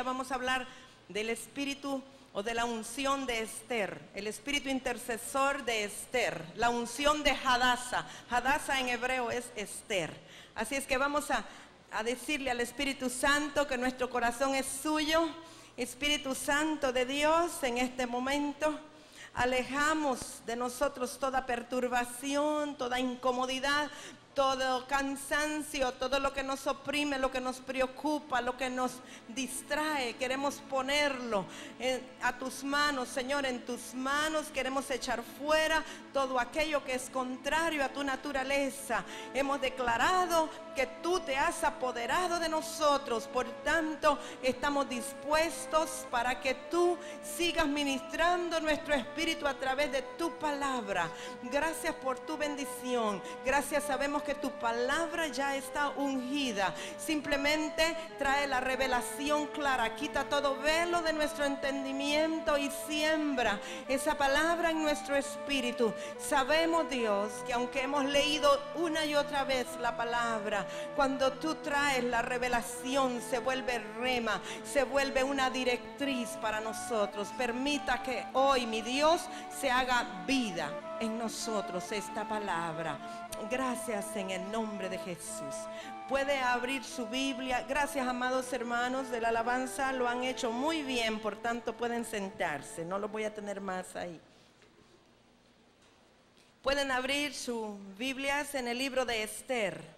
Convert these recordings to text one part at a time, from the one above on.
vamos a hablar del espíritu o de la unción de Esther, el espíritu intercesor de Esther, la unción de Hadasa. Hadasa en hebreo es Esther. Así es que vamos a decirle al Espíritu Santo que nuestro corazón es suyo. Espíritu Santo de Dios, en este momento alejamos de nosotros toda perturbación, toda incomodidad, todo cansancio, todo lo que nos oprime, lo que nos preocupa, lo que nos distrae. Queremos ponerlo a tus manos, Señor, en tus manos. Queremos echar fuera todo aquello que es contrario a tu naturaleza. Hemos declarado que tú te has apoderado de nosotros. Por tanto, estamos dispuestos para que tú sigas ministrando nuestro espíritu a través de tu palabra. Gracias por tu bendición. Gracias, sabemos que tu palabra ya está ungida. Simplemente trae la revelación clara, quita todo velo de nuestro entendimiento y siembra esa palabra en nuestro espíritu. Sabemos, Dios, que aunque hemos leído una y otra vez la palabra, cuando tú traes la revelación se vuelve rema, se vuelve una directriz para nosotros. Permita que hoy, mi Dios, se haga vida en nosotros esta palabra. Gracias en el nombre de Jesús. Puede abrir su Biblia. Gracias, amados hermanos de la alabanza, lo han hecho muy bien, por tanto pueden sentarse, no los voy a tener más ahí. Pueden abrir sus Biblias en el libro de Esther.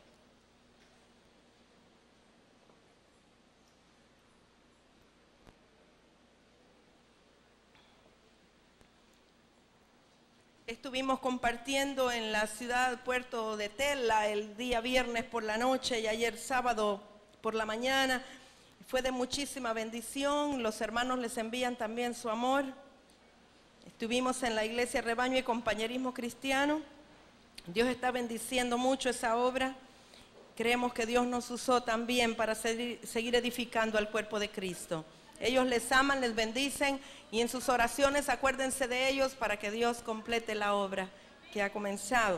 Estuvimos compartiendo en la ciudad Puerto de Tela el día viernes por la noche y ayer sábado por la mañana. Fue de muchísima bendición. Los hermanos les envían también su amor. Estuvimos en la iglesia Rebaño y Compañerismo Cristiano. Dios está bendiciendo mucho esa obra. Creemos que Dios nos usó también para seguir edificando al cuerpo de Cristo. Ellos les aman, les bendicen y en sus oraciones acuérdense de ellos para que Dios complete la obra que ha comenzado.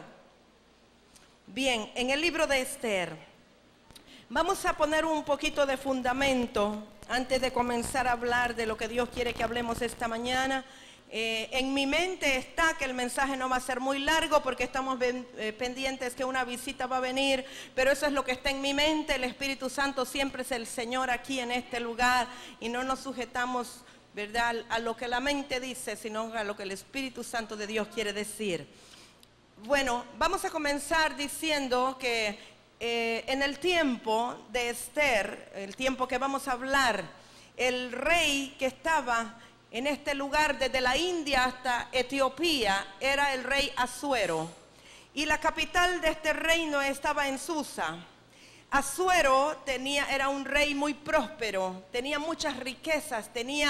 Bien, en el libro de Esther vamos a poner un poquito de fundamento antes de comenzar a hablar de lo que Dios quiere que hablemos esta mañana. En mi mente está que el mensaje no va a ser muy largo porque estamos pendientes que una visita va a venir, pero eso es lo que está en mi mente. El Espíritu Santo siempre es el Señor aquí en este lugar y no nos sujetamos, ¿verdad?, a lo que la mente dice, sino a lo que el Espíritu Santo de Dios quiere decir. Bueno, vamos a comenzar diciendo que en el tiempo de Esther, el tiempo que vamos a hablar, el rey que estaba en este lugar desde la India hasta Etiopía era el rey Asuero. Y la capital de este reino estaba en Susa. Asuero era un rey muy próspero, tenía muchas riquezas,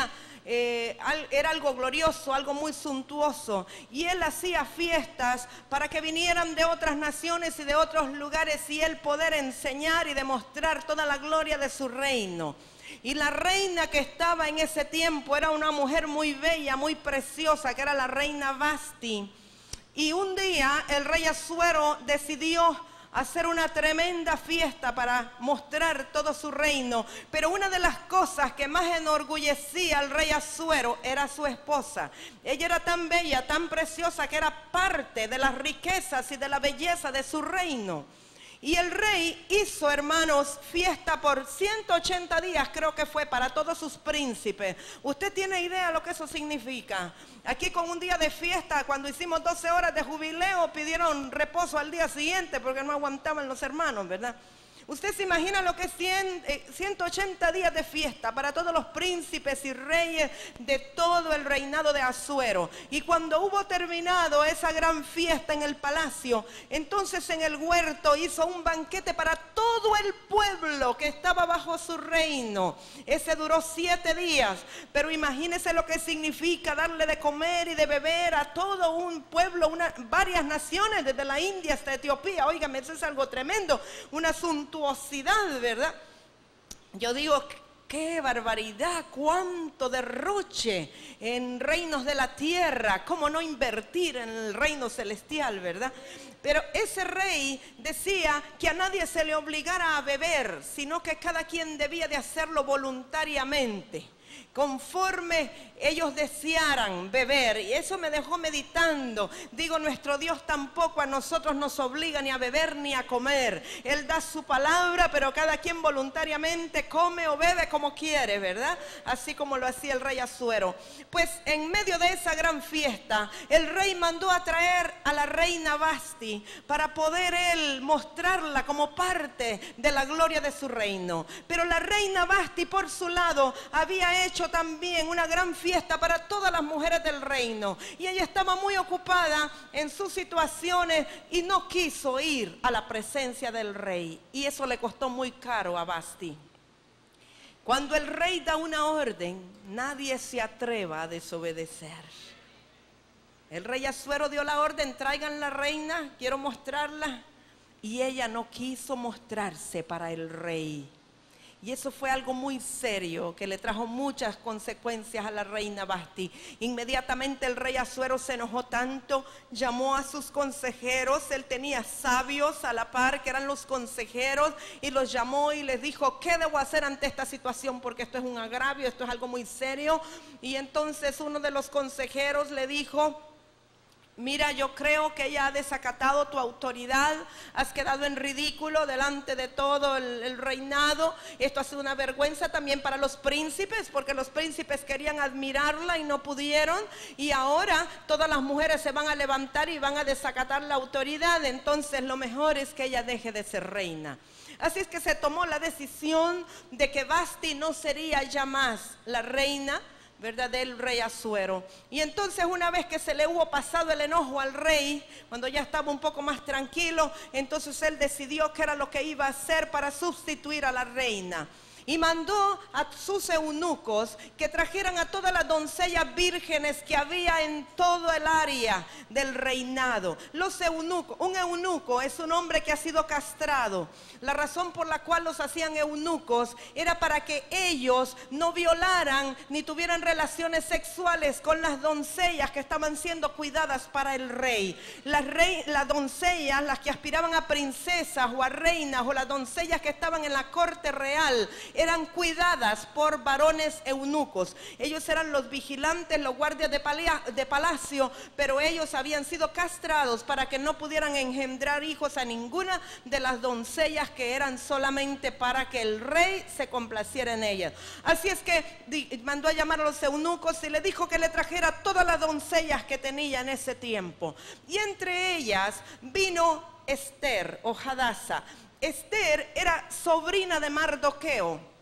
era algo glorioso, algo muy suntuoso. Y él hacía fiestas para que vinieran de otras naciones y de otros lugares y él poder enseñar y demostrar toda la gloria de su reino. Y la reina que estaba en ese tiempo era una mujer muy bella, muy preciosa, que era la reina Vasti. Y un día el rey Asuero decidió hacer una tremenda fiesta para mostrar todo su reino. Pero una de las cosas que más enorgullecía al rey Asuero era su esposa. Ella era tan bella, tan preciosa, que era parte de las riquezas y de la belleza de su reino. Y el rey hizo, hermanos, fiesta por 180 días, creo que fue, para todos sus príncipes. ¿Usted tiene idea de lo que eso significa? Aquí con un día de fiesta, cuando hicimos 12 horas de jubileo, pidieron reposo al día siguiente porque no aguantaban los hermanos, ¿verdad? Usted se imagina lo que es 180 días de fiesta para todos los príncipes y reyes de todo el reinado de Asuero. Y cuando hubo terminado esa gran fiesta en el palacio, entonces en el huerto hizo un banquete para todo el pueblo que estaba bajo su reino. Ese duró 7 días, pero imagínese lo que significa darle de comer y de beber a todo un pueblo, varias naciones desde la India hasta Etiopía. Óigame, eso es algo tremendo, una suntuosidad, ¿verdad? Yo digo ¡Qué barbaridad! ¡Cuánto derroche en reinos de la tierra! ¿Cómo no invertir en el reino celestial, verdad? Pero ese rey decía que a nadie se le obligara a beber, sino que cada quien debía de hacerlo voluntariamente, conforme ellos desearan beber. Y eso me dejó meditando. Digo, nuestro Dios tampoco a nosotros nos obliga ni a beber ni a comer. Él da su palabra, pero cada quien voluntariamente come o bebe como quiere, ¿verdad? Así como lo hacía el rey Asuero. Pues en medio de esa gran fiesta, el rey mandó a traer a la reina Vasti para poder él mostrarla como parte de la gloria de su reino. Pero la reina Vasti, por su lado, había hecho también una gran fiesta para todas las mujeres del reino, y ella estaba muy ocupada en sus situaciones y no quiso ir a la presencia del rey, y eso le costó muy caro a Vasti. Cuando el rey da una orden, nadie se atreva a desobedecer. El rey Asuero dio la orden: traigan la reina, quiero mostrarla, y ella no quiso mostrarse para el rey. Y eso fue algo muy serio que le trajo muchas consecuencias a la reina Vasti. Inmediatamente el rey Asuero se enojó tanto, llamó a sus consejeros. Él tenía sabios a la par que eran los consejeros, y los llamó y les dijo: ¿qué debo hacer ante esta situación? Porque esto es un agravio, esto es algo muy serio. Y entonces uno de los consejeros le dijo: mira, yo creo que ella ha desacatado tu autoridad, has quedado en ridículo delante de todo el reinado. Esto ha sido una vergüenza también para los príncipes, porque los príncipes querían admirarla y no pudieron, y ahora todas las mujeres se van a levantar y van a desacatar la autoridad. Entonces lo mejor es que ella deje de ser reina. Así es que se tomó la decisión de que Vasti no sería ya más la reina, ¿verdad?, del rey Asuero. Y entonces, una vez que se le hubo pasado el enojo al rey, cuando ya estaba un poco más tranquilo, entonces él decidió qué era lo que iba a hacer para sustituir a la reina. Y mandó a sus eunucos que trajeran a todas las doncellas vírgenes que había en todo el área del reinado. Los eunucos, un eunuco es un hombre que ha sido castrado. La razón por la cual los hacían eunucos era para que ellos no violaran ni tuvieran relaciones sexuales con las doncellas que estaban siendo cuidadas para el rey. Las doncellas, las que aspiraban a princesas o a reinas, o las doncellas que estaban en la corte real, eran cuidadas por varones eunucos. Ellos eran los vigilantes, los guardias de palacio, pero ellos habían sido castrados para que no pudieran engendrar hijos a ninguna de las doncellas, que eran solamente para que el rey se complaciera en ellas. Así es que mandó a llamar a los eunucos y le dijo que le trajera todas las doncellas que tenía en ese tiempo. Y entre ellas vino Esther o Hadasa. Esther era sobrina de Mardoqueo.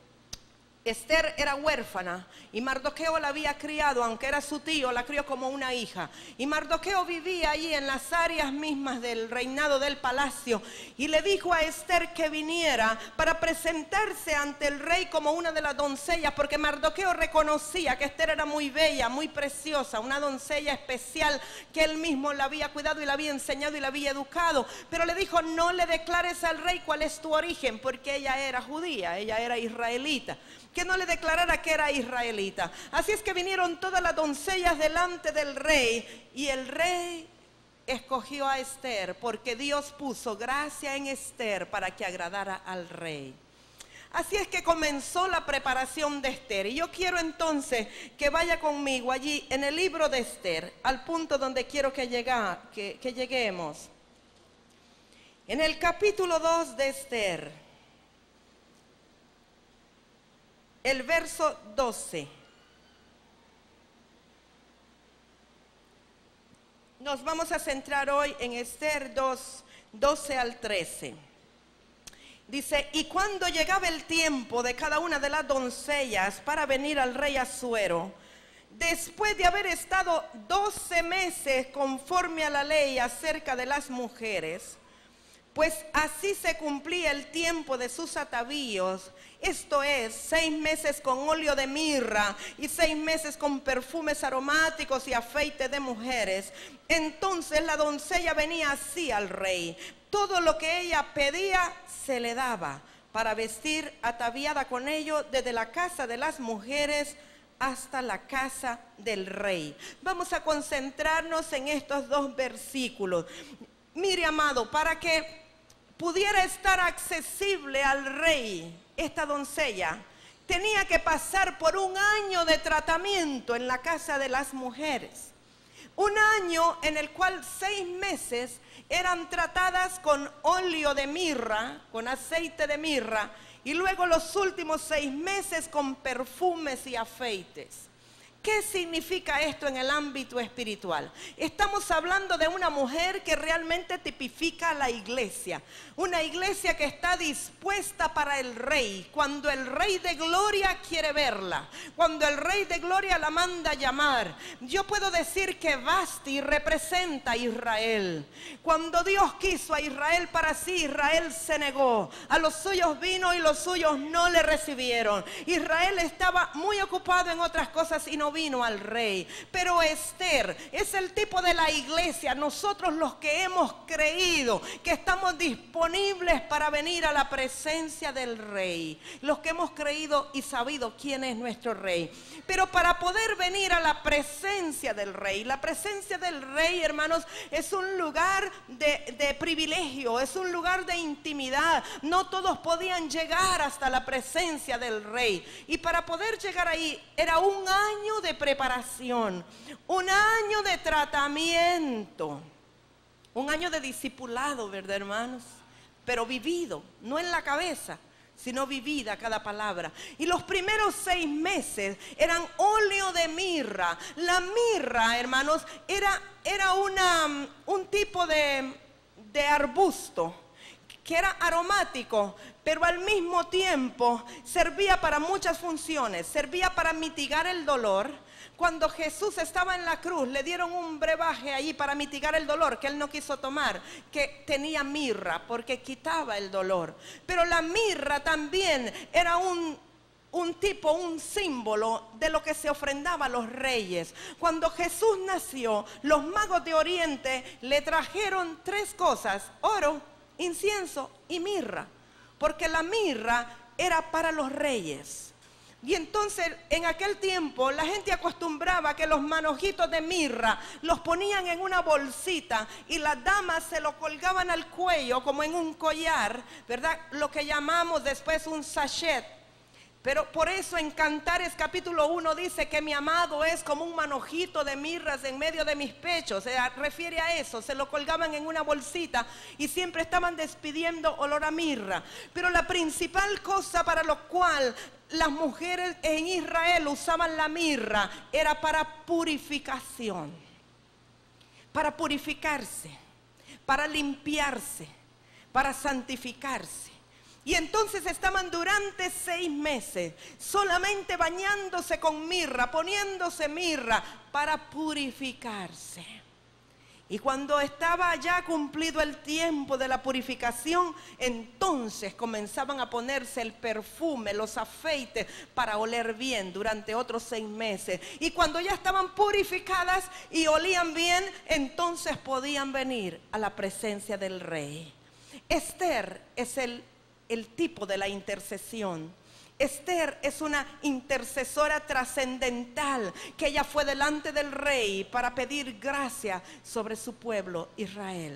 Esther era huérfana y Mardoqueo la había criado, aunque era su tío, la crió como una hija. Y Mardoqueo vivía allí en las áreas mismas del reinado del palacio, y le dijo a Esther que viniera para presentarse ante el rey como una de las doncellas, porque Mardoqueo reconocía que Esther era muy bella, muy preciosa, una doncella especial que él mismo la había cuidado y la había enseñado y la había educado. Pero le dijo: no le declares al rey cuál es tu origen, porque ella era judía, ella era israelita. Que no le declarara que era israelita. Así es que vinieron todas las doncellas delante del rey, y el rey escogió a Esther, porque Dios puso gracia en Esther para que agradara al rey. Así es que comenzó la preparación de Esther. Y yo quiero entonces que vaya conmigo allí en el libro de Esther, al punto donde quiero que lleguemos. En el capítulo 2 de Esther, el verso 12. Nos vamos a centrar hoy en Esther 2, 12 al 13. Dice: y cuando llegaba el tiempo de cada una de las doncellas para venir al rey Asuero, después de haber estado 12 meses conforme a la ley acerca de las mujeres, pues así se cumplía el tiempo de sus atavíos, esto es, 6 meses con óleo de mirra y 6 meses con perfumes aromáticos y aceite de mujeres. Entonces la doncella venía así al rey. Todo lo que ella pedía se le daba, para vestir ataviada con ello desde la casa de las mujeres hasta la casa del rey. Vamos a concentrarnos en estos dos versículos. Mire, amado, para que pudiera estar accesible al rey, esta doncella tenía que pasar por un año de tratamiento en la casa de las mujeres. Un año en el cual 6 meses eran tratadas con óleo de mirra, con aceite de mirra, y luego los últimos 6 meses con perfumes y afeites. ¿Qué significa esto en el ámbito espiritual? Estamos hablando de una mujer que realmente tipifica a la iglesia. Una iglesia que está dispuesta para el rey. Cuando el rey de gloria quiere verla. Cuando el rey de gloria la manda llamar. Yo puedo decir que Vasti representa a Israel. Cuando Dios quiso a Israel para sí, Israel se negó. A los suyos vino y los suyos no le recibieron. Israel estaba muy ocupado en otras cosas y no vino al rey. Pero Esther es el tipo de la iglesia, nosotros los que hemos creído que estamos disponibles para venir a la presencia del rey, los que hemos creído y sabido quién es nuestro rey. Pero para poder venir a la presencia del rey, la presencia del rey, hermanos, es un lugar de privilegio, es un lugar de intimidad. No todos podían llegar hasta la presencia del rey, y para poder llegar ahí era un año de preparación, un año de tratamiento, un año de discipulado, ¿verdad, hermanos? Pero vivido, no en la cabeza, sino vivida cada palabra. Y los primeros 6 meses eran óleo de mirra. La mirra, hermanos, era un tipo de arbusto que era aromático, pero al mismo tiempo servía para muchas funciones. Servía para mitigar el dolor. Cuando Jesús estaba en la cruz, le dieron un brebaje ahí para mitigar el dolor que él no quiso tomar, que tenía mirra, porque quitaba el dolor. Pero la mirra también era un símbolo de lo que se ofrendaba a los reyes. Cuando Jesús nació, los magos de Oriente le trajeron 3 cosas: oro, incienso y mirra, porque la mirra era para los reyes. Y entonces en aquel tiempo la gente acostumbraba que los manojitos de mirra los ponían en una bolsita y las damas se lo colgaban al cuello como en un collar, ¿verdad? Lo que llamamos después un sachet. Pero por eso en Cantares capítulo 1 dice que mi amado es como un manojito de mirras en medio de mis pechos. Se refiere a eso, se lo colgaban en una bolsita y siempre estaban despidiendo olor a mirra. Pero la principal cosa para lo cual las mujeres en Israel usaban la mirra era para purificación, para purificarse, para limpiarse, para santificarse. Y entonces estaban durante 6 meses solamente bañándose con mirra, poniéndose mirra para purificarse. Y cuando estaba ya cumplido el tiempo de la purificación, entonces comenzaban a ponerse el perfume, los afeites para oler bien durante otros 6 meses. Y cuando ya estaban purificadas y olían bien, entonces podían venir a la presencia del rey. Esther es el tipo de la intercesión. Esther es una intercesora trascendental, que ella fue delante del rey para pedir gracia sobre su pueblo Israel.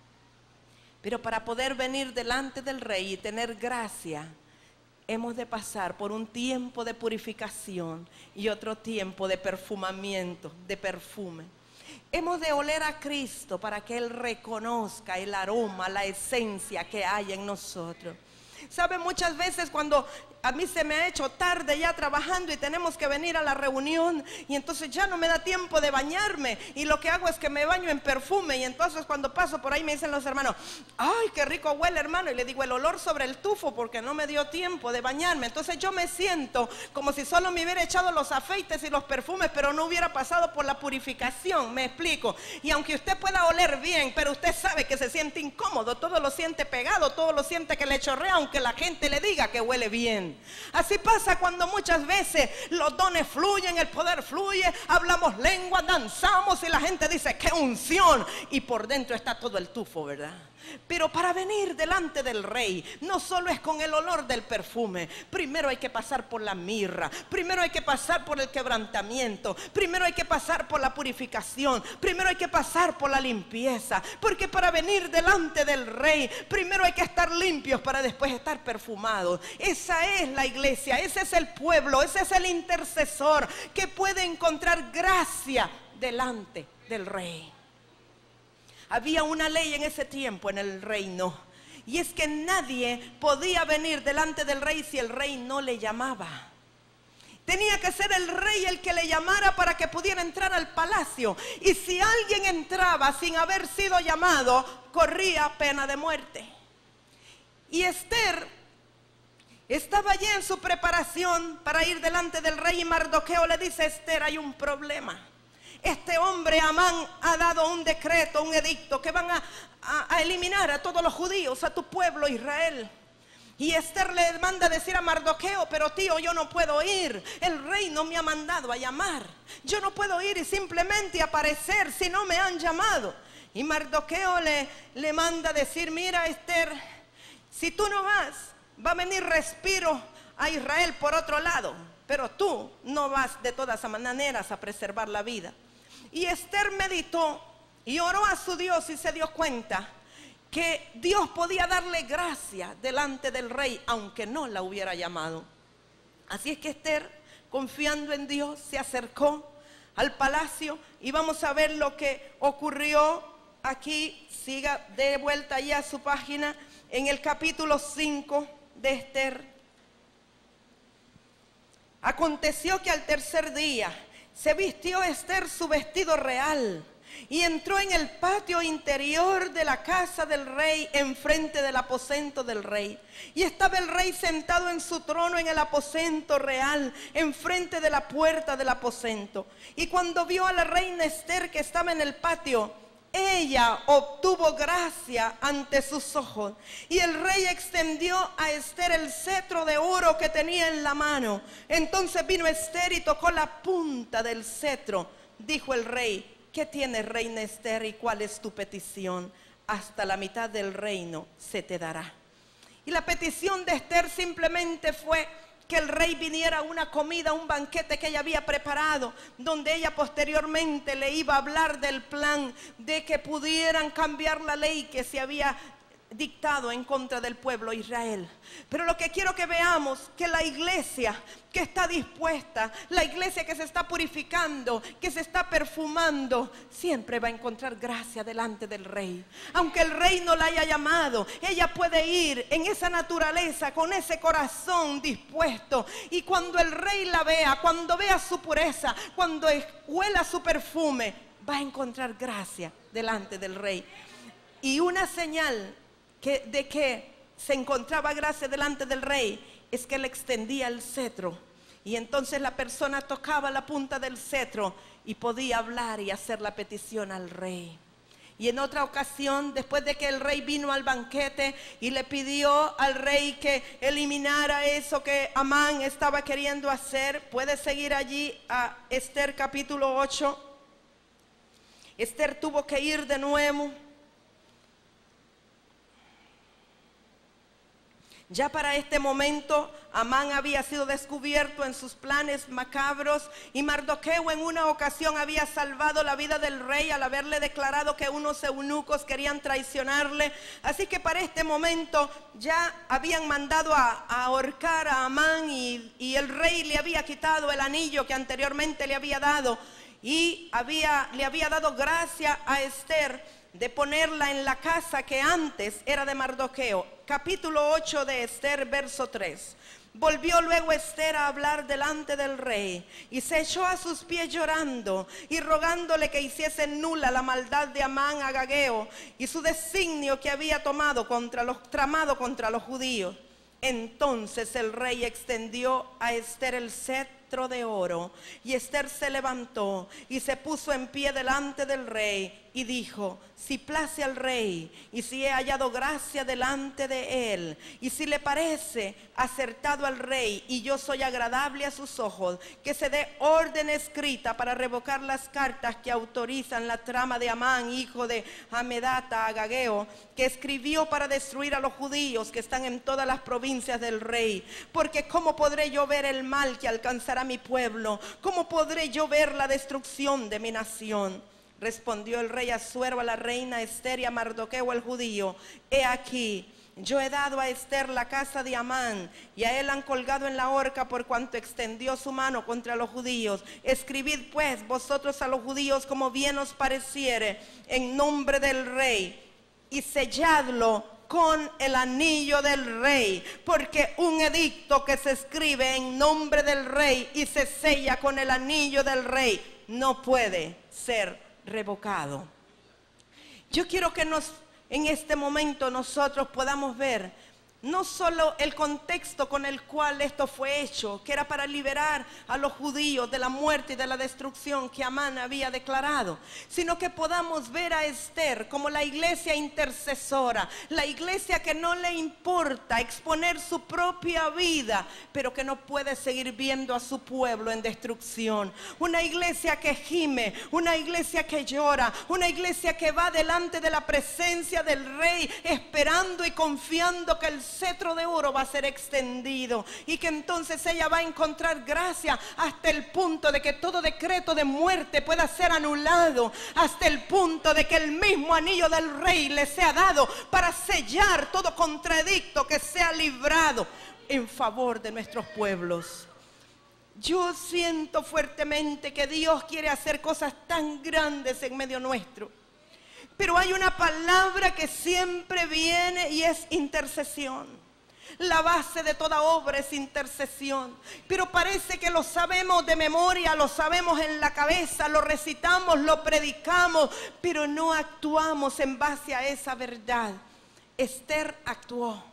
Pero para poder venir delante del rey y tener gracia, hemos de pasar por un tiempo de purificación y otro tiempo de perfumamiento, de perfume. Hemos de oler a Cristo para que Él reconozca el aroma, la esencia que hay en nosotros. ¿Sabe? Muchas veces cuando a mí se me ha hecho tarde ya trabajando y tenemos que venir a la reunión, y entonces ya no me da tiempo de bañarme, y lo que hago es que me baño en perfume, y entonces cuando paso por ahí me dicen los hermanos: ay, qué rico huele, hermano. Y le digo: el olor sobre el tufo, porque no me dio tiempo de bañarme. Entonces yo me siento como si solo me hubiera echado los afeites y los perfumes, pero no hubiera pasado por la purificación. Me explico. Y aunque usted pueda oler bien, pero usted sabe que se siente incómodo, todo lo siente pegado, todo lo siente que le chorrea, aunque la gente le diga que huele bien. bien. Así pasa cuando muchas veces los dones fluyen, el poder fluye, hablamos lengua, danzamos y la gente dice ¡qué unción! Y por dentro está todo el tufo, ¿verdad? Pero para venir delante del rey no solo es con el olor del perfume. Primero hay que pasar por la mirra, primero hay que pasar por el quebrantamiento, primero hay que pasar por la purificación, primero hay que pasar por la limpieza. Porque para venir delante del rey primero hay que estar limpios para después estar perfumados. Esa es la iglesia, ese es el pueblo, ese es el intercesor que puede encontrar gracia delante del rey. Había una ley en ese tiempo en el reino, y es que nadie podía venir delante del rey si el rey no le llamaba. Tenía que ser el rey el que le llamara para que pudiera entrar al palacio. Y si alguien entraba sin haber sido llamado, corría pena de muerte. Y Esther estaba allí en su preparación para ir delante del rey, y Mardoqueo le dice a Esther: hay un problema. Este hombre Amán ha dado un decreto, un edicto, que van a eliminar a todos los judíos, a tu pueblo Israel. Y Esther le manda a decir a Mardoqueo: pero tío, yo no puedo ir, el rey no me ha mandado a llamar, yo no puedo ir y simplemente aparecer si no me han llamado. Y Mardoqueo le manda a decir: mira Esther, si tú no vas, va a venir respiro a Israel por otro lado, pero tú no vas de todas maneras a preservar la vida. Y Esther meditó y oró a su Dios y se dio cuenta que Dios podía darle gracia delante del rey aunque no la hubiera llamado. Así es que Esther, confiando en Dios, se acercó al palacio, y vamos a ver lo que ocurrió aquí. Siga de vuelta allá a su página, en el capítulo 5 de Esther. Aconteció que al tercer día se vistió Esther su vestido real y entró en el patio interior de la casa del rey, enfrente del aposento del rey. Y estaba el rey sentado en su trono en el aposento real, enfrente de la puerta del aposento. Y cuando vio a la reina Esther que estaba en el patio, ella obtuvo gracia ante sus ojos. Y el rey extendió a Esther el cetro de oro que tenía en la mano. Entonces vino Esther y tocó la punta del cetro. Dijo el rey: ¿qué tienes, reina Esther, y cuál es tu petición? Hasta la mitad del reino se te dará. Y la petición de Esther simplemente fue que el rey viniera a una comida, un banquete que ella había preparado, donde ella posteriormente le iba a hablar del plan de que pudieran cambiar la ley que se había dictado en contra del pueblo Israel. Pero lo que quiero que veamos, que la iglesia que está dispuesta, la iglesia que se está purificando, que se está perfumando, siempre va a encontrar gracia delante del rey. Aunque el rey no la haya llamado, ella puede ir en esa naturaleza, con ese corazón dispuesto. Y cuando el rey la vea, cuando vea su pureza, cuando huela su perfume, va a encontrar gracia delante del rey. Y una señal de que se encontraba gracia delante del rey es que le extendía el cetro, y entonces la persona tocaba la punta del cetro y podía hablar y hacer la petición al rey. Y en otra ocasión, después de que el rey vino al banquete y le pidió al rey que eliminara eso que Amán estaba queriendo hacer, puede seguir allí a Esther capítulo 8. Esther tuvo que ir de nuevo. Ya para este momento Amán había sido descubierto en sus planes macabros, y Mardoqueo en una ocasión había salvado la vida del rey al haberle declarado que unos eunucos querían traicionarle. Así que para este momento ya habían mandado a ahorcar a Amán, y el rey le había quitado el anillo que anteriormente le había dado, y le había dado gracia a Esther de ponerla en la casa que antes era de Mardoqueo. Capítulo 8 de Esther, verso 3. Volvió luego Esther a hablar delante del rey, y se echó a sus pies llorando y rogándole que hiciese nula la maldad de Amán agageo y su designio que había tramado contra los judíos. Entonces el rey extendió a Esther el cetro de oro. Y Ester se levantó y se puso en pie delante del rey y dijo: si place al rey, y si he hallado gracia delante de él, y si le parece acertado al rey, y yo soy agradable a sus ojos, que se dé orden escrita para revocar las cartas que autorizan la trama de Amán, hijo de Hamedata, Agageo, que escribió para destruir a los judíos que están en todas las provincias del rey. Porque ¿cómo podré yo ver el mal que alcanzará mi pueblo? ¿Cómo podré yo ver la destrucción de mi nación? Respondió el rey Asuero a la reina Ester y a Mardoqueo el judío: he aquí, yo he dado a Ester la casa de Amán, y a él han colgado en la horca por cuanto extendió su mano contra los judíos. Escribid pues vosotros a los judíos como bien os pareciere, en nombre del rey, y selladlo con el anillo del rey, porque un edicto que se escribe en nombre del rey y se sella con el anillo del rey no puede ser revocado. Yo quiero que en este momento nosotros podamos ver no solo el contexto con el cual esto fue hecho, que era para liberar a los judíos de la muerte y de la destrucción que Amán había declarado, sino que podamos ver a Ester como la iglesia intercesora, la iglesia que no le importa exponer su propia vida, pero que no puede seguir viendo a su pueblo en destrucción. Una iglesia que gime, una iglesia que llora, una iglesia que va delante de la presencia del rey, esperando y confiando que el cetro de oro va a ser extendido, y que entonces ella va a encontrar gracia hasta el punto de que todo decreto de muerte pueda ser anulado, hasta el punto de que el mismo anillo del rey le sea dado para sellar todo contraedicto que sea librado en favor de nuestros pueblos. Yo siento fuertemente que Dios quiere hacer cosas tan grandes en medio nuestro, pero hay una palabra que siempre viene y es intercesión. La base de toda obra es intercesión, pero parece que lo sabemos de memoria, lo sabemos en la cabeza, lo recitamos, lo predicamos, pero no actuamos en base a esa verdad. Ester actuó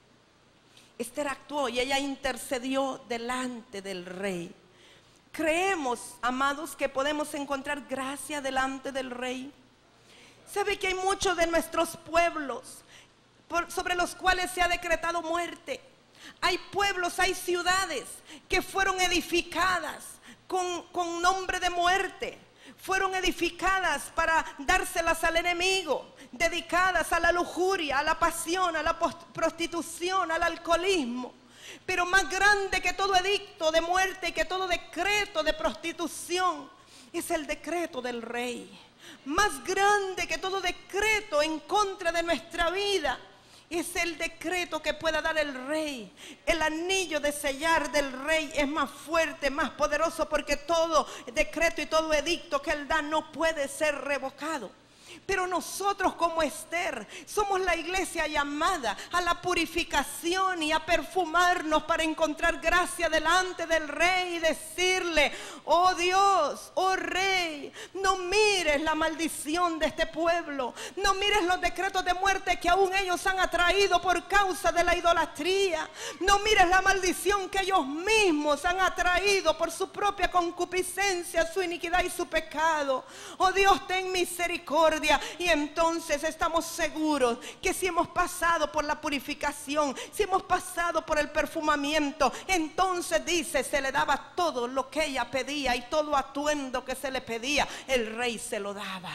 y ella intercedió delante del rey. Creemos, amados, que podemos encontrar gracia delante del rey. ¿Sabe que hay muchos de nuestros pueblos sobre los cuales se ha decretado muerte? Hay pueblos, hay ciudades que fueron edificadas con nombre de muerte. Fueron edificadas para dárselas al enemigo, dedicadas a la lujuria, a la pasión, a la prostitución, al alcoholismo. Pero más grande que todo edicto de muerte y que todo decreto de prostitución es el decreto del rey. Más grande que todo decreto en contra de nuestra vida es el decreto que pueda dar el rey. El anillo de sellar del rey es más fuerte, más poderoso, porque todo decreto y todo edicto que él da no puede ser revocado. Pero nosotros como Ester somos la iglesia llamada a la purificación y a perfumarnos para encontrar gracia delante del rey y decirle: oh Dios, oh rey, no mires la maldición de este pueblo, no mires los decretos de muerte que aún ellos han atraído por causa de la idolatría, no mires la maldición que ellos mismos han atraído por su propia concupiscencia, su iniquidad y su pecado. Oh Dios, ten misericordia. Y entonces estamos seguros que si hemos pasado por la purificación, si hemos pasado por el perfumamiento, entonces dice, se le daba todo lo que ella pedía, y todo atuendo que se le pedía, el rey se lo daba.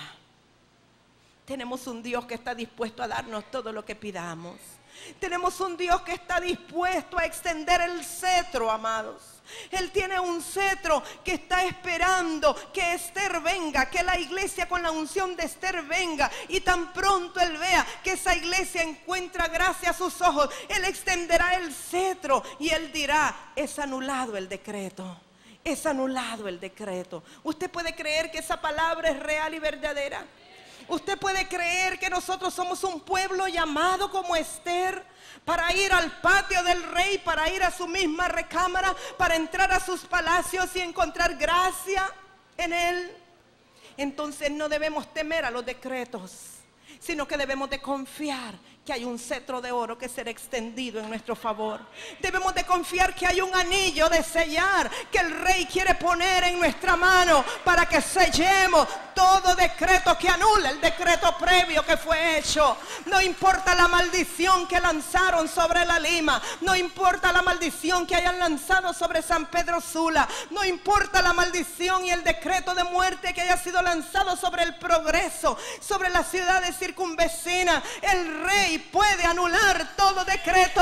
Tenemos un Dios que está dispuesto a darnos todo lo que pidamos. Tenemos un Dios que está dispuesto a extender el cetro, amados. Él tiene un cetro que está esperando que Ester venga, que la iglesia con la unción de Ester venga, y tan pronto él vea que esa iglesia encuentra gracia a sus ojos, él extenderá el cetro y él dirá: es anulado el decreto, es anulado el decreto. ¿Usted puede creer que esa palabra es real y verdadera? ¿Usted puede creer que nosotros somos un pueblo llamado como Ester para ir al patio del rey, para ir a su misma recámara, para entrar a sus palacios y encontrar gracia en él? Entonces no debemos temer a los decretos, sino que debemos de confiar que hay un cetro de oro que será extendido en nuestro favor. Debemos de confiar que hay un anillo de sellar que el Rey quiere poner en nuestra mano para que sellemos todo decreto que anula el decreto previo que fue hecho. No importa la maldición que lanzaron sobre la Lima, no importa la maldición que hayan lanzado sobre San Pedro Sula, no importa la maldición y el decreto de muerte que haya sido lanzado sobre el Progreso, sobre las ciudades circunvecinas. El Rey puede anular todo decreto.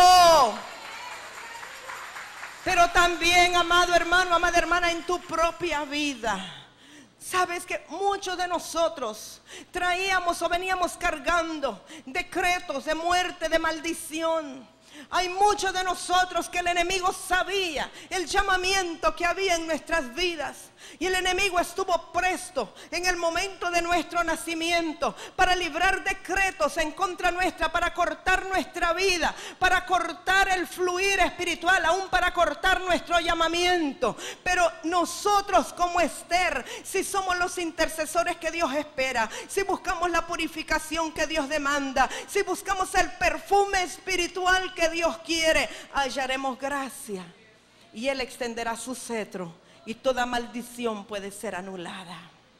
Pero también, amado hermano, amada hermana, en tu propia vida. Sabes que muchos de nosotros traíamos o veníamos cargando decretos de muerte, de maldición. Hay muchos de nosotros que el enemigo sabía el llamamiento que había en nuestras vidas. Y el enemigo estuvo presto en el momento de nuestro nacimiento para librar decretos en contra nuestra, para cortar nuestra vida, para cortar el fluir espiritual, aún para cortar nuestro llamamiento. Pero nosotros como Esther, si somos los intercesores que Dios espera, si buscamos la purificación que Dios demanda, si buscamos el perfume espiritual que Dios quiere, hallaremos gracia y Él extenderá su cetro. Y toda maldición puede ser anulada.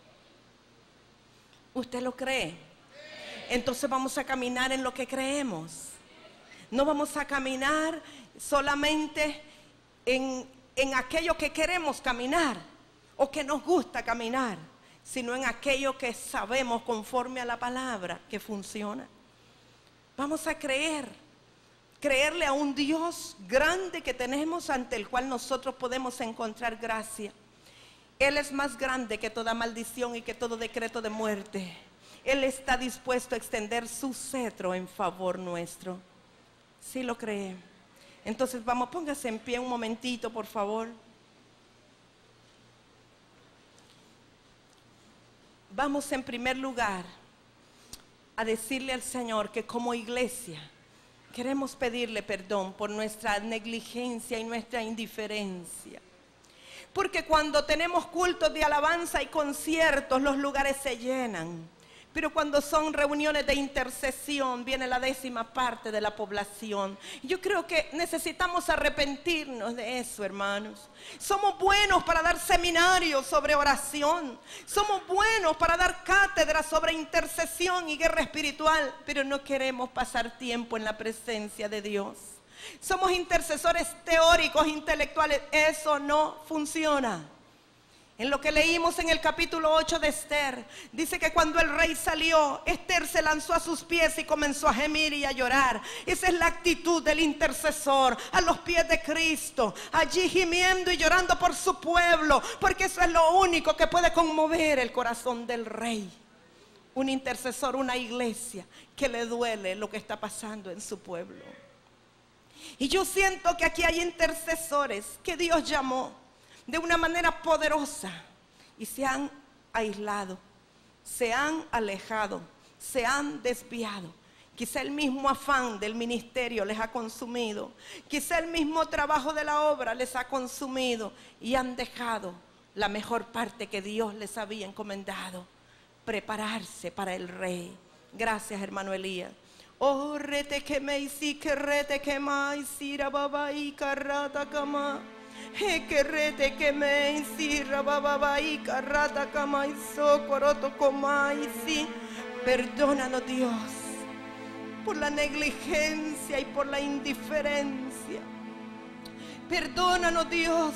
¿Usted lo cree? Entonces vamos a caminar en lo que creemos. No vamos a caminar solamente en aquello que queremos caminar o que nos gusta caminar, sino en aquello que sabemos conforme a la palabra que funciona. Vamos a creerle a un Dios grande que tenemos, ante el cual nosotros podemos encontrar gracia. Él es más grande que toda maldición y que todo decreto de muerte. Él está dispuesto a extender su cetro en favor nuestro. ¿Sí lo cree? Entonces vamos, póngase en pie un momentito, por favor. Vamos en primer lugar a decirle al Señor que como iglesia queremos pedirle perdón por nuestra negligencia y nuestra indiferencia. Porque cuando tenemos cultos de alabanza y conciertos, los lugares se llenan. Pero cuando son reuniones de intercesión, viene la 10ª parte de la población. Yo creo que necesitamos arrepentirnos de eso, hermanos. Somos buenos para dar seminarios sobre oración. Somos buenos para dar cátedras sobre intercesión y guerra espiritual. Pero no queremos pasar tiempo en la presencia de Dios. Somos intercesores teóricos, intelectuales. Eso no funciona. En lo que leímos en el capítulo 8 de Esther, dice que cuando el rey salió, Esther se lanzó a sus pies y comenzó a gemir y a llorar. Esa es la actitud del intercesor, a los pies de Cristo, allí gimiendo y llorando por su pueblo, porque eso es lo único que puede conmover el corazón del rey. Un intercesor, una iglesia que le duele lo que está pasando en su pueblo. Y yo siento que aquí hay intercesores que Dios llamó de una manera poderosa y se han aislado, se han alejado, se han desviado. Quizá el mismo afán del ministerio les ha consumido, quizá el mismo trabajo de la obra les ha consumido y han dejado la mejor parte que Dios les había encomendado: prepararse para el rey. Gracias, hermano Elías. Oh, rete que me hiciste, que rete que me hiciste, baba y carrata cama. Que rete que me hiciste, baba y carrata cama y socoroto coma y sí. Perdónanos, Dios, por la negligencia y por la indiferencia. Perdónanos, Dios,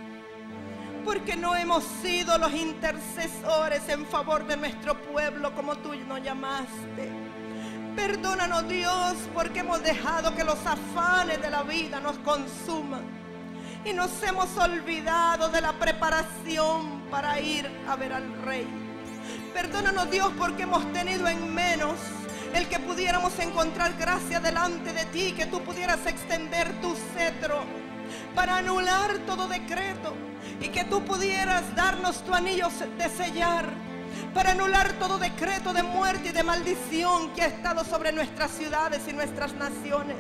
porque no hemos sido los intercesores en favor de nuestro pueblo como tú nos llamaste. Perdónanos, Dios, porque hemos dejado que los afanes de la vida nos consuman y nos hemos olvidado de la preparación para ir a ver al Rey. Perdónanos, Dios, porque hemos tenido en menos el que pudiéramos encontrar gracia delante de ti, que tú pudieras extender tu cetro para anular todo decreto y que tú pudieras darnos tu anillo de sellar para anular todo decreto de muerte y de maldición que ha estado sobre nuestras ciudades y nuestras naciones.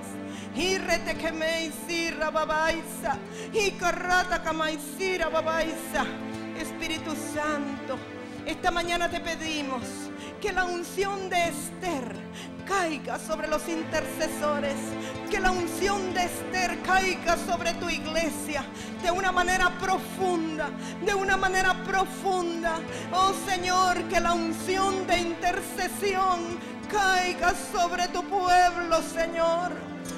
Espíritu Santo, Esta mañana te pedimos que la unción de Esther caiga sobre los intercesores, que la unción de Esther caiga sobre tu iglesia de una manera profunda, de una manera profunda. Oh Señor, que la unción de intercesión caiga sobre tu pueblo, Señor.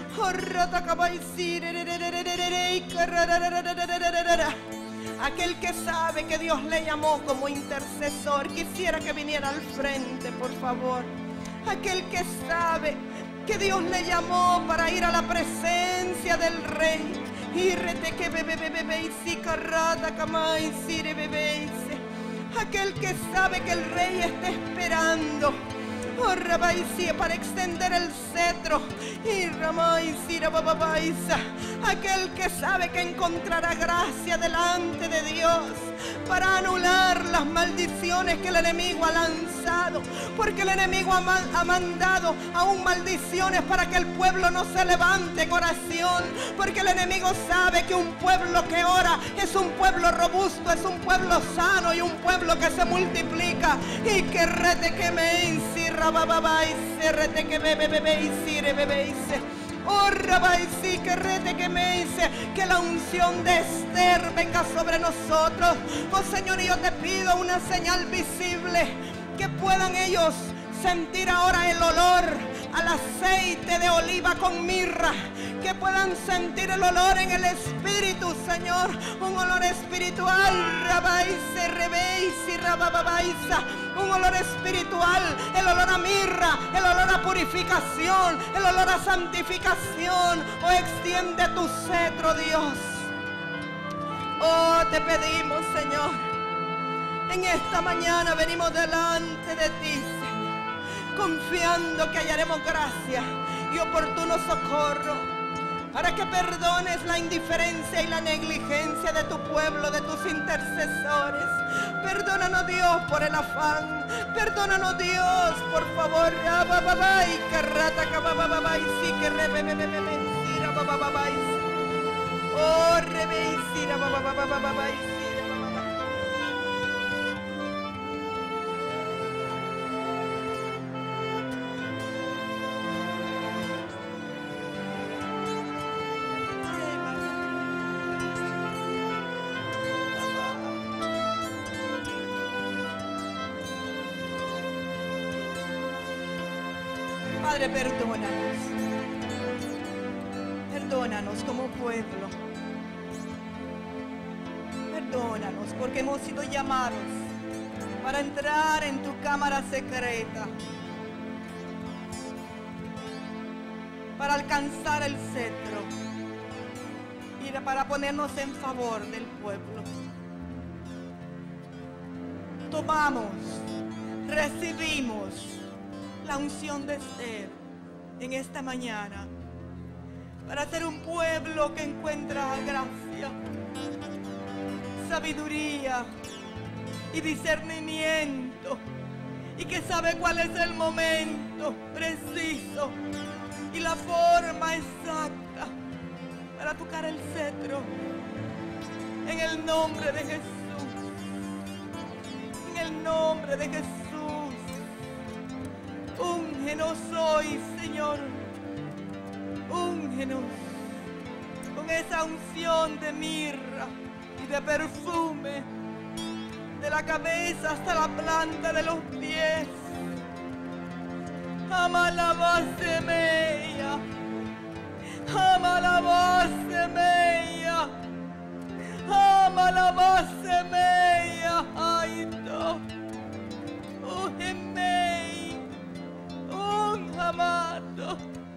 Aquel que sabe que Dios le llamó como intercesor, quisiera que viniera al frente, por favor. Aquel que sabe que Dios le llamó para ir a la presencia del Rey. Aquel que sabe que el Rey está esperando para extender el cetro. Aquel que sabe que encontrará gracia delante de Dios para anular las maldiciones que el enemigo ha lanzado, porque el enemigo ha mandado aún maldiciones para que el pueblo no se levante en oración, porque el enemigo sabe que un pueblo que ora es un pueblo robusto, es un pueblo sano y un pueblo que se multiplica. Y que rete que me encierra bababai, rete que bebe y sire bebe. Oh, Rabbi, sí, que rete que me dice que la unción de Esther venga sobre nosotros. Oh Señor, y yo te pido una señal visible, que puedan ellos sentir ahora el olor al aceite de oliva con mirra, que puedan sentir el olor en el espíritu, Señor, un olor espiritual, un olor espiritual, el olor a mirra, el olor a purificación, el olor a santificación. Oh, extiende tu cetro, Dios. Oh, te pedimos, Señor, en esta mañana venimos delante de ti, Señor, confiando que hallaremos gracia y oportuno socorro, para que perdones la indiferencia y la negligencia de tu pueblo, de tus intercesores. Perdónanos, Dios, por el afán. Perdónanos, Dios, por favor. Padre, perdónanos. Perdónanos como pueblo. Perdónanos porque hemos sido llamados para entrar en tu cámara secreta, para alcanzar el cetro y para ponernos en favor del pueblo. Tomamos, recibimos la unción de Esther en esta mañana para ser un pueblo que encuentra gracia, sabiduría y discernimiento, y que sabe cuál es el momento preciso y la forma exacta para tocar el cetro. En el nombre de Jesús, en el nombre de Jesús. Úngenos hoy, Señor. Úngenos con esa unción de mirra y de perfume, de la cabeza hasta la planta de los pies. Amalabasemeya, amalabasemeya, amalabasemeya, aito, ujemei, amado,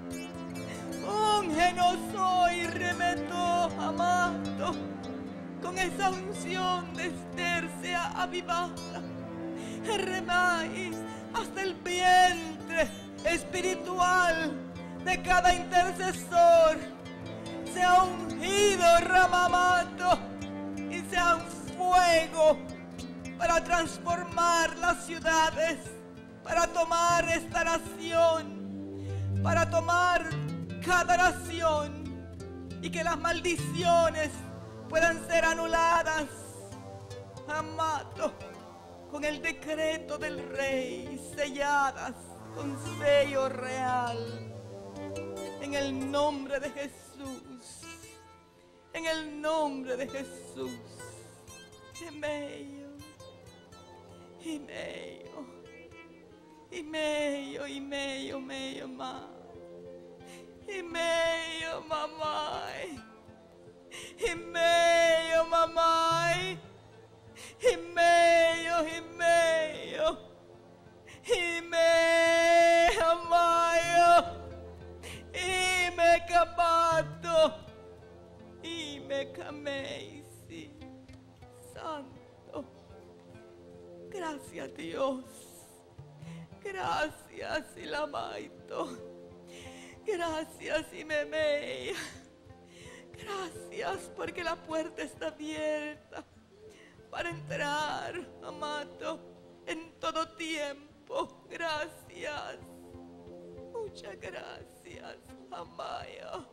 úngenos hoy, remeto, amado, con esa unción de Esther sea avivada, remai, hasta el vientre espiritual de cada intercesor, sea ungido, ramamato, y sea un fuego para transformar las ciudades, para tomar esta nación, para tomar cada nación, y que las maldiciones puedan ser anuladas, amado, con el decreto del Rey, selladas con sello real. En el nombre de Jesús, en el nombre de Jesús. Y medio, y medio, y medio, y medio, medio más. Y medio, mamá. Y medio, mamá. Y medio, y medio. Y medio, mayo. Y me capato. Y me cameisi. Santo. Gracias, Dios. Gracias, Ilamaito. Gracias, Imemei. Gracias porque la puerta está abierta para entrar, amado, en todo tiempo. Gracias. Muchas gracias, Amayo.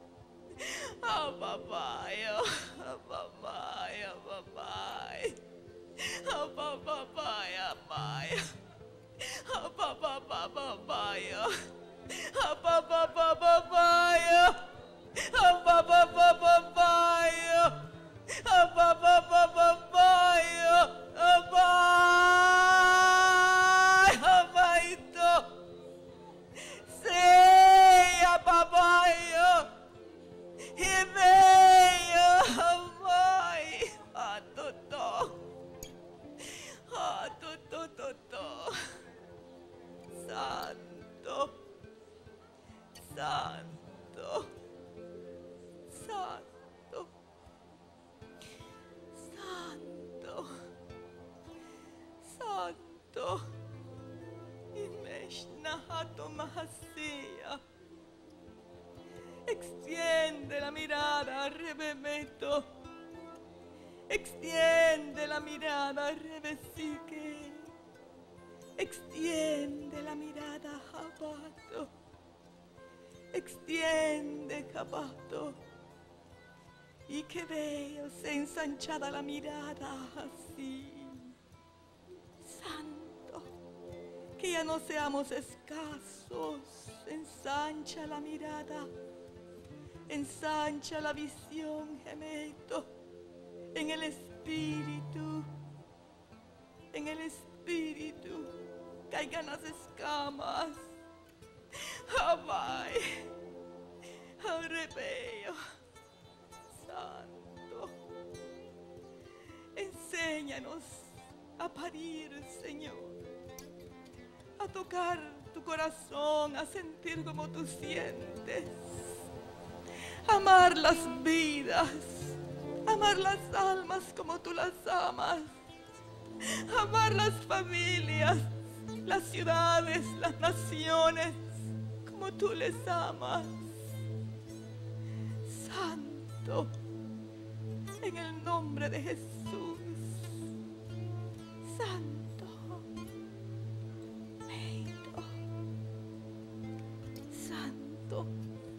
Amayo, Amayo, Amayo. Amayo, Amayo. Amayo. Santo, Santo, Santo, Santo, Imeshnahato Mahasia. Extiende la mirada, Rebemeto. Extiende la mirada, Rebesique. Extiende la mirada, Jabato. Extiende, Jabato. Y que veo se ensanchada la mirada así. Santo, que ya no seamos escasos. Ensancha la mirada. Ensancha la visión, Gemeto. En el espíritu. En el espíritu. Caigan las escamas. Amai. Arrebeo. Santo. Enséñanos a parir, Señor. A tocar tu corazón, a sentir como tú sientes. Amar las vidas. Amar las almas como tú las amas. Amar las familias, las ciudades, las naciones, como tú les amas. Santo, en el nombre de Jesús. Santo, Santo, Santo.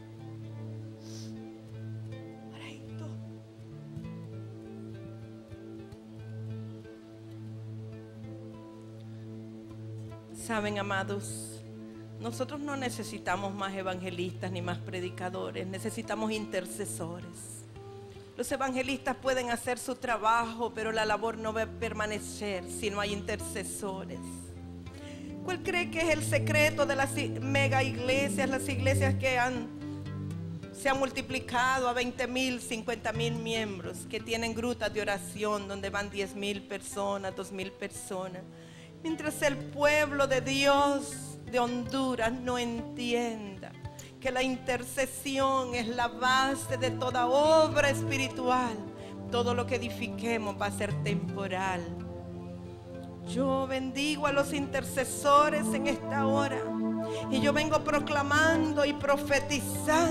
Saben, amados, nosotros no necesitamos más evangelistas ni más predicadores, necesitamos intercesores. Los evangelistas pueden hacer su trabajo, pero la labor no va a permanecer si no hay intercesores. ¿Cuál cree que es el secreto de las mega iglesias, las iglesias que se han multiplicado a 20,000, 50,000 miembros, que tienen grutas de oración donde van 10,000 personas, 2,000 personas? Mientras el pueblo de Dios de Honduras no entienda que la intercesión es la base de toda obra espiritual, todo lo que edifiquemos va a ser temporal. Yo bendigo a los intercesores en esta hora y yo vengo proclamando y profetizando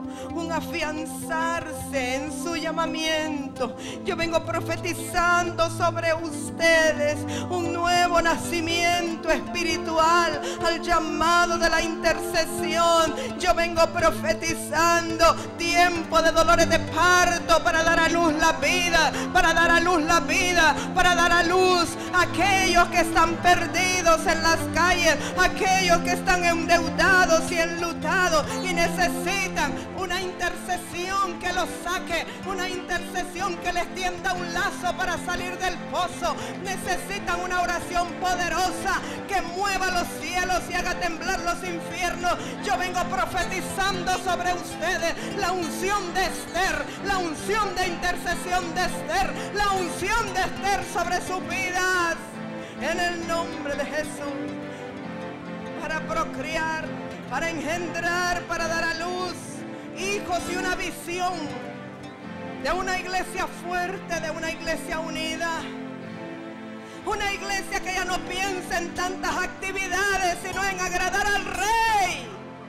un afianzarse en su llamamiento. Yo vengo profetizando sobre ustedes un nuevo nacimiento espiritual al llamado de la intercesión. Yo vengo profetizando tiempo de dolores de parto para dar a luz la vida, para dar a luz la vida, para dar a luz a aquellos que están perdidos en las calles, aquellos que están endeudados y enlutados y necesitan una intercesión que los saque, una intercesión que les tienda un lazo para salir del pozo. Necesitan una oración poderosa que mueva los cielos y haga temblar los infiernos. Yo vengo profetizando sobre ustedes la unción de Esther, la unción de intercesión de Esther, la unción de Esther sobre sus vidas, en el nombre de Jesús, para procrear, para engendrar, para dar a luz hijos y una visión de una iglesia fuerte, de una iglesia unida, una iglesia que ya no piensa en tantas actividades, sino en agradar al Rey.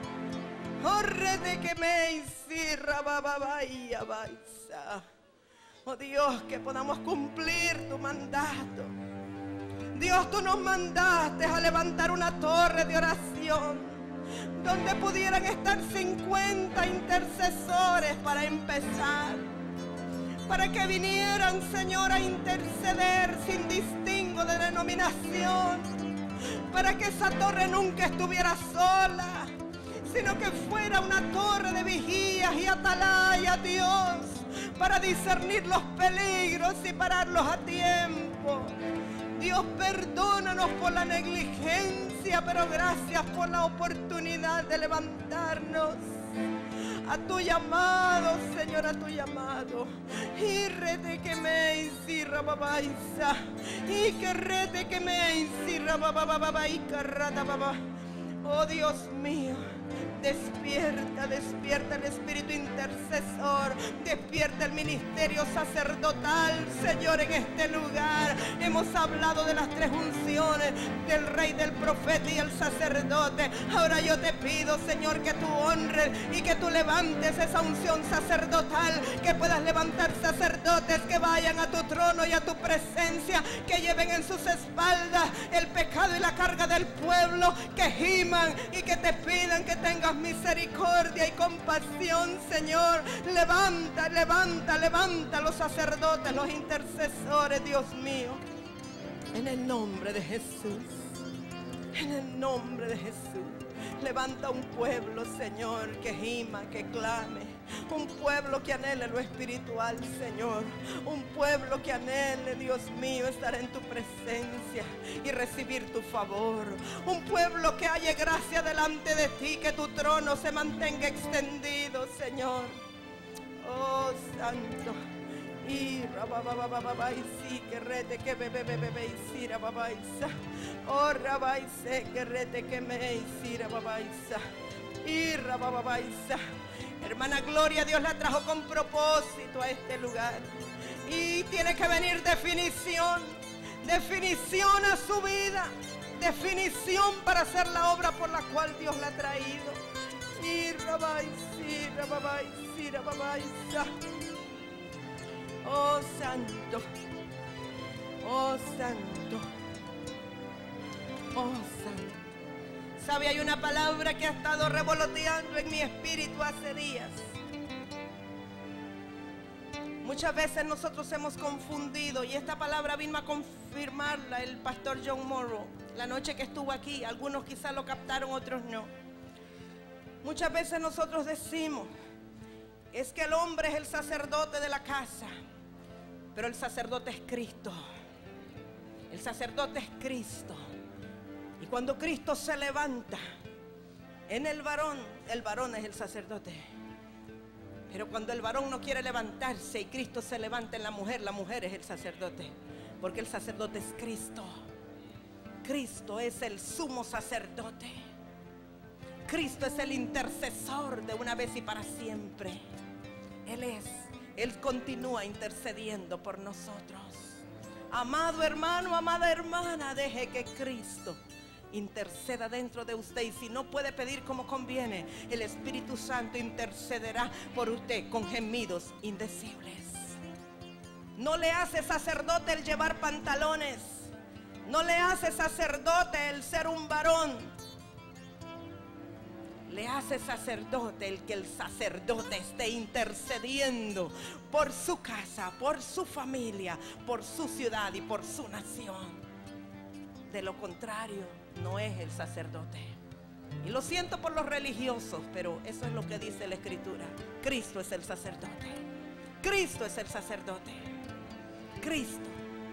Oh Dios, que podamos cumplir tu mandato. Dios, tú nos mandaste a levantar una torre de oración donde pudieran estar 50 intercesores para empezar, para que vinieran, Señor, a interceder sin distingo de denominación, para que esa torre nunca estuviera sola, sino que fuera una torre de vigías y atalaya, Dios, para discernir los peligros y pararlos a tiempo. Dios, perdónanos por la negligencia, pero gracias por la oportunidad de levantarnos a tu llamado, Señor, a tu llamado. Y rete que me encierra babaisa, y que rete que me encierra bababa y carrata baba. Oh Dios mío, despierta, despierta el espíritu intercesor, despierta el ministerio sacerdotal, Señor, en este lugar. Hemos hablado de las tres unciones, del rey, del profeta y el sacerdote. Ahora yo te pido, Señor, que tú honres y que tú levantes esa unción sacerdotal, que puedas levantar sacerdotes que vayan a tu trono y a tu presencia, que lleven en sus espaldas el pecado y la carga del pueblo, que giman y que te pidan que tengas misericordia y compasión, Señor. Levanta, levanta, levanta los sacerdotes, los intercesores, Dios mío, en el nombre de Jesús, en el nombre de Jesús. Levanta un pueblo, Señor, que gima, que clame, un pueblo que anhele lo espiritual, Señor, un pueblo que anhele, Dios mío, estar en tu presencia y recibir tu favor, un pueblo que haya gracia delante de ti, que tu trono se mantenga extendido, Señor. Oh, Santo. Y sí, que rete que bebe y sira babaisa. Oh, rabaise que rete que me sira babaisa. Y rababaisa. Hermana Gloria, Dios la trajo con propósito a este lugar. Y tiene que venir definición, definición a su vida, definición para hacer la obra por la cual Dios la ha traído. Y rabaisi, rababaisi, rababaisa. Oh Santo, oh Santo, oh Santo. ¿Sabe? Hay una palabra que ha estado revoloteando en mi espíritu hace días. Muchas veces nosotros hemos confundido, y esta palabra vino a confirmarla el pastor John Morrow la noche que estuvo aquí. Algunos quizás lo captaron, otros no. Muchas veces nosotros decimos, es que el hombre es el sacerdote de la casa, pero el sacerdote es Cristo. El sacerdote es Cristo. Y cuando Cristo se levanta en el varón es el sacerdote. Pero cuando el varón no quiere levantarse y Cristo se levanta en la mujer es el sacerdote. Porque el sacerdote es Cristo. Cristo es el sumo sacerdote. Cristo es el intercesor de una vez y para siempre. Él continúa intercediendo por nosotros. Amado hermano, amada hermana, deje que Cristo interceda dentro de usted. Y si no puede pedir como conviene, el Espíritu Santo intercederá por usted con gemidos indecibles. No le hace sacerdote el llevar pantalones. No le hace sacerdote el ser un varón. Le hace sacerdote el que el sacerdote esté intercediendo por su casa, por su familia, por su ciudad y por su nación. De lo contrario, no es el sacerdote. Y lo siento por los religiosos, pero eso es lo que dice la Escritura. Cristo es el sacerdote. Cristo es el sacerdote. Cristo.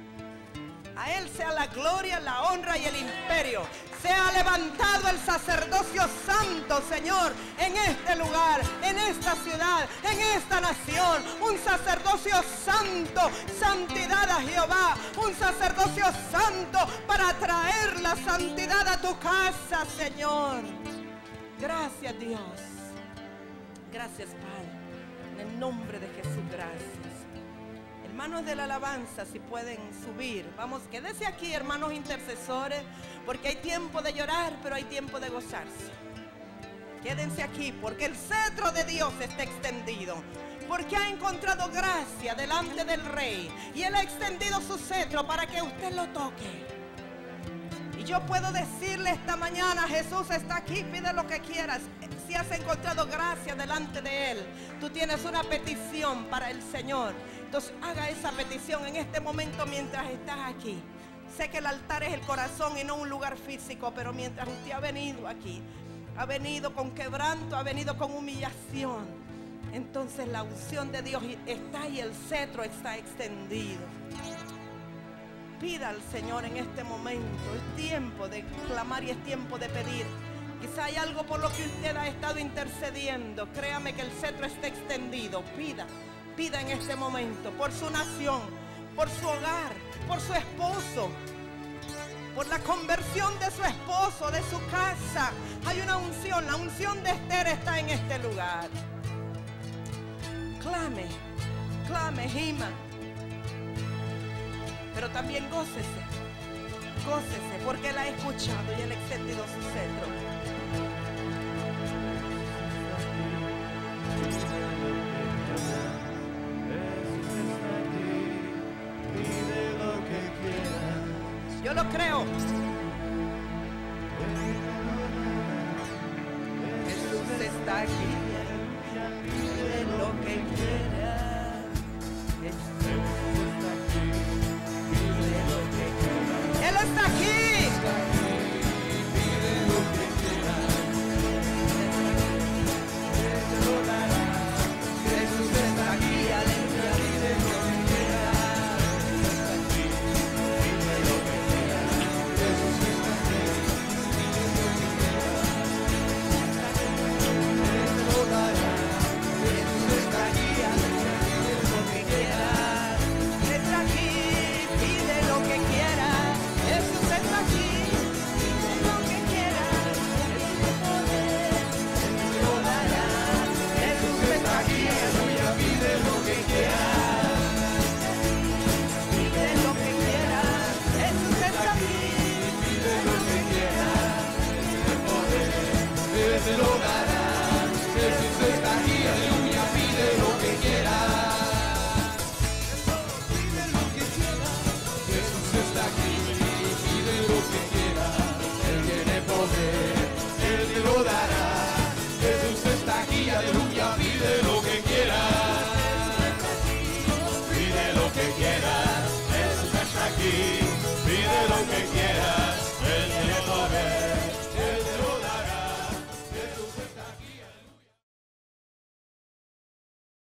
A Él sea la gloria, la honra y el imperio. Sea levantado el sacerdocio santo, Señor, en este lugar, en esta ciudad, en esta nación. Un sacerdocio santo, santidad a Jehová. Un sacerdocio santo para traer la santidad a tu casa, Señor. Gracias, Dios. Gracias, Padre. En el nombre de Jesús, gracias. Hermanos de la alabanza, si pueden subir. Vamos, quédese aquí, hermanos intercesores, porque hay tiempo de llorar, pero hay tiempo de gozarse. Quédense aquí, porque el cetro de Dios está extendido. Porque ha encontrado gracia delante del Rey. Y Él ha extendido su cetro para que usted lo toque. Y yo puedo decirle esta mañana, Jesús está aquí, pide lo que quieras. Si has encontrado gracia delante de Él, tú tienes una petición para el Señor. Entonces haga esa petición en este momento mientras estás aquí. Sé que el altar es el corazón y no un lugar físico, pero mientras usted ha venido aquí, ha venido con quebranto, ha venido con humillación, entonces la unción de Dios está y el cetro está extendido. Pida al Señor en este momento. Es tiempo de clamar y es tiempo de pedir. Quizá hay algo por lo que usted ha estado intercediendo. Créame que el cetro está extendido. Pida en este momento por su nación, por su hogar, por su esposo, por la conversión de su esposo, de su casa. Hay una unción, la unción de Esther está en este lugar. Clame, gima. Pero también gócese, porque Él ha escuchado y Él ha extendido su cetro. Yo lo creo. Jesús está aquí.